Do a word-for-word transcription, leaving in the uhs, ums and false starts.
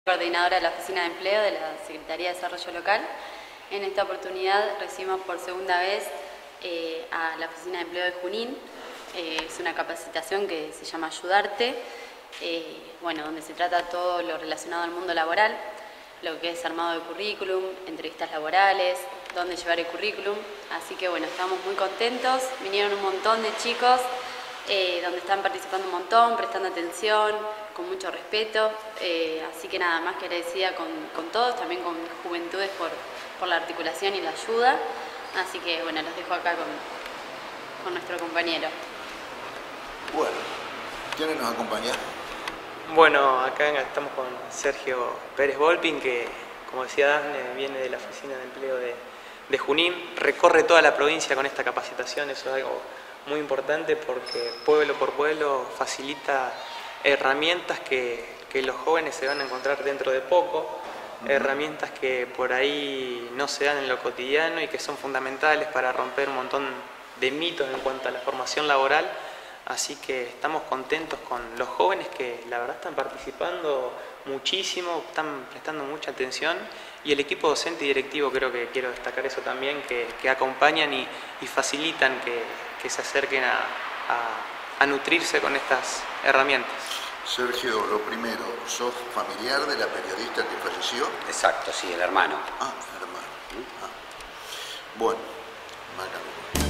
Coordinadora de la Oficina de Empleo de la Secretaría de Desarrollo Local. En esta oportunidad recibimos por segunda vez eh, a la Oficina de Empleo de Junín. Eh, es una capacitación que se llama Ayudarte, eh, bueno, donde se trata todo lo relacionado al mundo laboral, lo que es armado de currículum, entrevistas laborales, dónde llevar el currículum. Así que bueno, estamos muy contentos, vinieron un montón de chicos, eh, donde están participando un montón, prestando atención, con mucho respeto, eh, así que nada más que agradecida con, con todos, también con Juventudes por, por la articulación y la ayuda, así que bueno, los dejo acá con, con nuestro compañero. Bueno, ¿quiénes nos acompañan? Bueno, acá estamos con Sergio Pérez Volpin, que como decía Dafne, viene de la Oficina de Empleo de, de Junín, recorre toda la provincia con esta capacitación. Eso es algo muy importante porque pueblo por pueblo facilita herramientas que, que los jóvenes se van a encontrar dentro de poco, uh-huh. herramientas que por ahí no se dan en lo cotidiano y que son fundamentales para romper un montón de mitos en cuanto a la formación laboral. Así que estamos contentos con los jóvenes que la verdad están participando muchísimo, están prestando mucha atención, y el equipo docente y directivo, creo que quiero destacar eso también, que, que acompañan y, y facilitan que, que se acerquen a, a, a nutrirse con estas herramientas. Sergio, lo primero, ¿sos familiar de la periodista que falleció? Exacto, sí, el hermano. Ah, el hermano. ¿Mm? Ah. Bueno, márcalo.